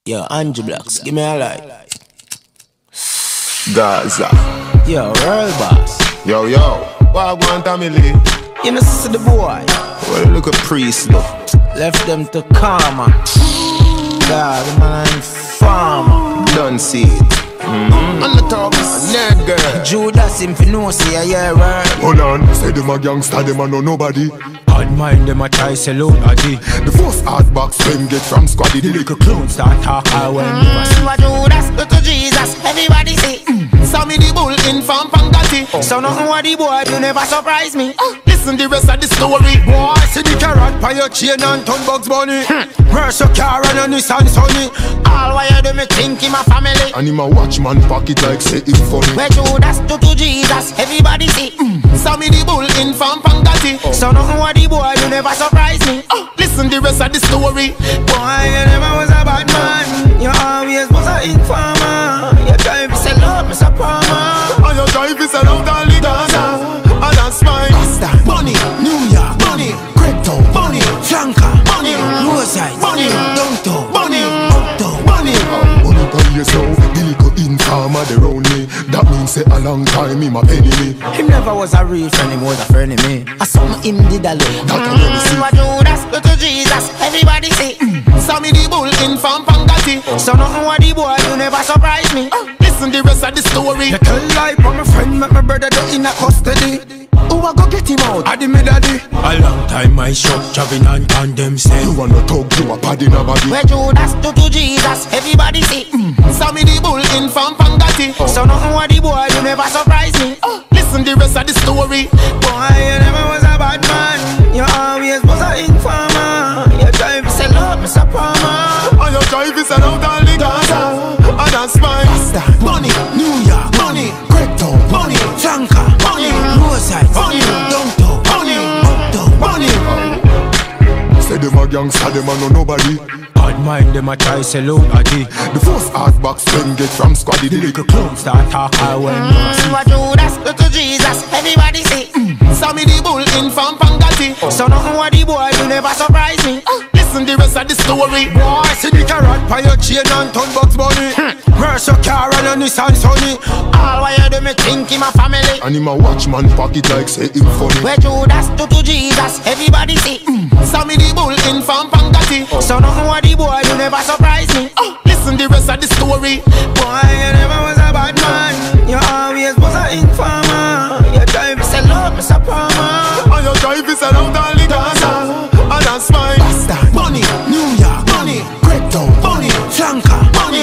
Yo, Angie Blocks, give me a light. Gaza. Yo, Real Boss. Yo, what want family? You know, sister the boy. Well, look at priest, look. Left them to karma. God, the man farmer. Don't see it. On the top, nerd girl. Judas him fi know say yeah, right. Hold on, say them a gangster, them a know nobody. Bad mind them a try sell out Addy. The first hard box them get from squaddy. The little clown start talk I when never see. Judas, go to Jesus, everybody say Sammy the bull in from Pangati. So nothing what the boy you never surprise me. Listen the rest of the story. Boy, see the carrot by your chain and ton Bugs Bunny. Where's your car and your Nissan Sunny? All why you do me think in my family. And him a watch man pocket like say him funny. Where Judas go to Jesus, everybody say Sammy the bull in from Pangati. So nothing what the boy you never surprise me. Listen the rest of the story. Boy, you never was a bad man. You always was a informer. You drive is a love, Mr. Palmer. And your drive is around all the Gaza. And that's fine. Basta, Bunny, New York, Bunny, Crypto, Bunny, Flanker, Bunny, Roadside, Bunny, Downtown, Bunny, Uptown, Bunny. Money for yourself, the little informer they round me. That means say a long time him a enemy. Him never was a real friend, him was a friend of me. I saw him did a look. That I never see. Judas, go to Jesus, everybody say Sammy the bull in from Pangati. So nothing what the boy you never surprise me. Listen the rest of the story. You tell lie but my friend make my brother do in a custody. Who a go get him out? I the me daddy. A long time I shop traveling and condemn say You wanna talk you a pad in a body. Where Judas go to Jesus, everybody say Sammy the bull in from Pangati. So nothing what the boy you never surprise me. Listen the rest of the story. Boy, you never was a bad man. You always was a informer. You drive is a love, Mr. Palmer. And your drive is around all the Gaza. And that's fine. Basta, Bunny, New York, Bunny, Crypto, Bunny, Flanker, Bunny, Roadside, Bunny, Downtown, Bunny, Uptown, Bunny. Say them a gangster, them a know nobody. Bad mind them a try sell out Addy. The first hard box them get from squaddy. The little clown start talk I when never see. Judas, go to Jesus, everybody say Sammy the bull in from Pangati. So nothing what the boy you never surprise me. Listen the rest of the story. Boy, see the carrot by your chain and ton Bugs Bunny. Where's your car and your Nissan Sunny? all why you do me think in my family. And him a watch man pocket like say him funny. Where Judas go to Jesus, everybody say Sammy the bull in from Pangati. So nothing what the boy you never surprise me. Listen the rest of the story. Boy, you never was a bad man. You always was a informer. You drive is a love, Mr. Palmer. And your drive is around all the Gaza. And that's fine. Basta, Bunny, New York, Bunny, Crypto, Bunny, Flanker, Bunny,